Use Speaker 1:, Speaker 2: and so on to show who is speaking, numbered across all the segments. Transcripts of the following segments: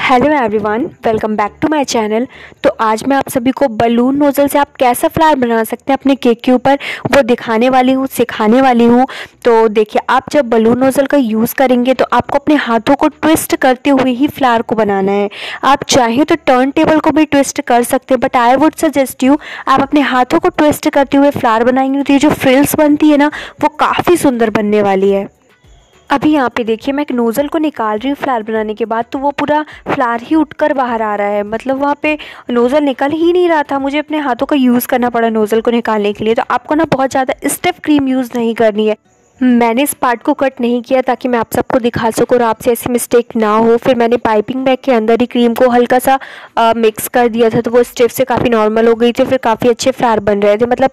Speaker 1: Hello everyone, welcome back to my channel. तो आज मैं आप सभी को बलून नोज़ल से आप कैसा फ्लावर बना सकते हैं अपने केक के ऊपर वो दिखाने वाली हूँ, सिखाने वाली हूँ। तो देखिए, आप जब बलून नोज़ल का यूज़ करेंगे तो आपको अपने हाथों को ट्विस्ट करते हुए ही फ्लावर को बनाना है। आप चाहें तो टर्न टेबल को भी ट्विस्ट कर सकते हैं, but I would suggest you आप अपने हाथों को ट्विस्ट करते हुए फ्लावर बनाएंगे तो ये जो फ्रिल्स बनती है ना, वो काफ़ी सुंदर बनने वाली है। अभी यहाँ पे देखिए, मैं एक नोज़ल को निकाल रही हूँ फ्लावर बनाने के बाद, तो वो पूरा फ्लावर ही उठकर बाहर आ रहा है। मतलब वहाँ पे नोज़ल निकल ही नहीं रहा था, मुझे अपने हाथों का यूज़ करना पड़ा नोज़ल को निकालने के लिए। तो आपको ना बहुत ज़्यादा स्टिफ क्रीम यूज़ नहीं करनी है। मैंने इस पार्ट को कट नहीं किया ताकि मैं आप सबको दिखा सकूँ और आपसे ऐसी मिस्टेक ना हो। फिर मैंने पाइपिंग बैग के अंदर ही क्रीम को हल्का सा मिक्स कर दिया था, तो वो स्टिफ से काफ़ी नॉर्मल हो गई थी। फिर काफ़ी अच्छे फ्लावर बन रहे थे, मतलब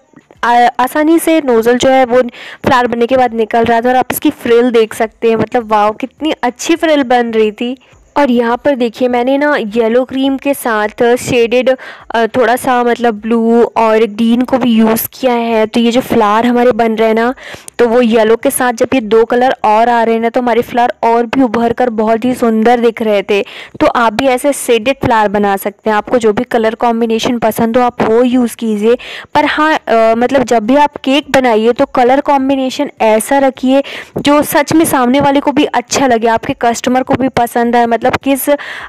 Speaker 1: आसानी से नोज़ल जो है वो फ्लावर बनने के बाद निकल रहा था। और आप इसकी फ्रिल देख सकते हैं, मतलब वाव कितनी अच्छी फ्रिल बन रही थी। और यहाँ पर देखिए, मैंने ना येलो क्रीम के साथ शेडेड थोड़ा सा मतलब ब्लू और ग्रीन को भी यूज़ किया है। तो ये जो फ्लावर हमारे बन रहे हैं ना, तो वो येलो के साथ जब ये दो कलर और आ रहे हैं ना, तो हमारे फ्लावर और भी उभर कर बहुत ही सुंदर दिख रहे थे। तो आप भी ऐसे शेडेड फ्लावर बना सकते हैं। आपको जो भी कलर कॉम्बिनेशन पसंद हो आप वो यूज़ कीजिए। पर हाँ, मतलब जब भी आप केक बनाइए तो कलर कॉम्बिनेशन ऐसा रखिए जो सच में सामने वाले को भी अच्छा लगे, आपके कस्टमर को भी पसंद आए। मतलब किस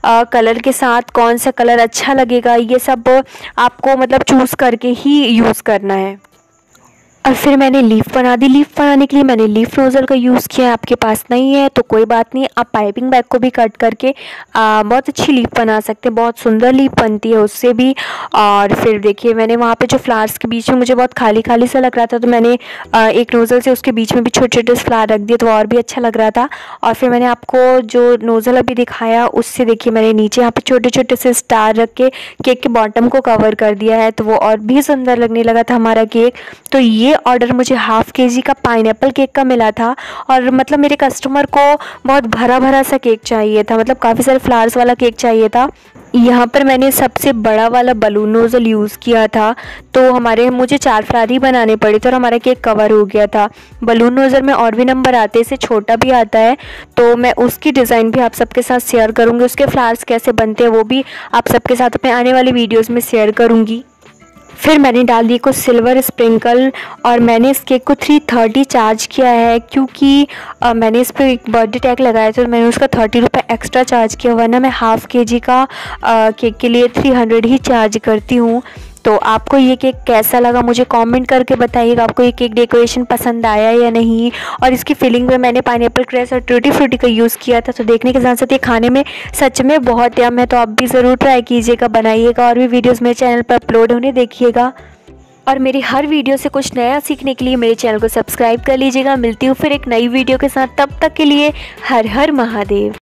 Speaker 1: कलर के साथ कौन सा कलर अच्छा लगेगा, ये सब आपको मतलब चूज़ करके ही यूज़ करना है। और फिर मैंने लीफ बना दी। लीफ बनाने के लिए मैंने लीफ नोज़ल का यूज़ किया है। आपके पास नहीं है तो कोई बात नहीं, आप पाइपिंग बैग को भी कट करके बहुत अच्छी लीफ बना सकते हैं। बहुत सुंदर लीफ बनती है उससे भी। और फिर देखिए, मैंने वहाँ पे जो फ्लावर्स के बीच में मुझे बहुत खाली खाली सा लग रहा था, तो मैंने एक नोज़ल से उसके बीच में भी छोटे छोटे फ्लावर रख दिए, तो और भी अच्छा लग रहा था। और फिर मैंने आपको जो नोज़ल अभी दिखाया उससे देखिए, मैंने नीचे यहाँ पे छोटे छोटे से स्टार रख के केक के बॉटम को कवर कर दिया है, तो वो और भी सुंदर लगने लगा था हमारा केक। तो ये ऑर्डर मुझे हाफ केजी का पाइनएप्पल केक का मिला था। और मतलब मेरे कस्टमर को बहुत भरा भरा सा केक चाहिए था, मतलब काफ़ी सारे फ्लावर्स वाला केक चाहिए था। यहाँ पर मैंने सबसे बड़ा वाला बलून नोज़ल यूज़ किया था, तो मुझे 4 फ्लावर ही बनाने पड़े थे और हमारा केक कवर हो गया था। बलून नोज़ल में और भी नंबर आते हैं, इससे छोटा भी आता है, तो मैं उसकी डिज़ाइन भी आप सबके साथ शेयर करूँगी। उसके फ्लावर्स कैसे बनते हैं वो भी आप सबके साथ अपने आने वाली वीडियोज़ में शेयर करूँगी। फिर मैंने डाल दी कुछ सिल्वर स्प्रिंकल और मैंने इस केक को 330 चार्ज किया है, क्योंकि मैंने इस पर एक बर्थडे टैग लगाया था, तो मैंने उसका 30 रुपये एक्स्ट्रा चार्ज किया, वरना मैं हाफ़ केजी का केक के लिए 300 ही चार्ज करती हूँ। तो आपको ये केक कैसा लगा मुझे कमेंट करके बताइएगा। आपको ये केक डेकोरेशन पसंद आया या नहीं। और इसकी फिलिंग में मैंने पाइनएप्पल क्रैश और टूटी फ्रूटी का यूज़ किया था, तो देखने के साथ साथ ये खाने में सच में बहुत यम है। तो आप भी ज़रूर ट्राई कीजिएगा, बनाइएगा और भी वीडियोज़ मेरे चैनल पर अपलोड होने देखिएगा। और मेरी हर वीडियो से कुछ नया सीखने के लिए मेरे चैनल को सब्सक्राइब कर लीजिएगा। मिलती हूँ फिर एक नई वीडियो के साथ, तब तक के लिए हर हर महादेव।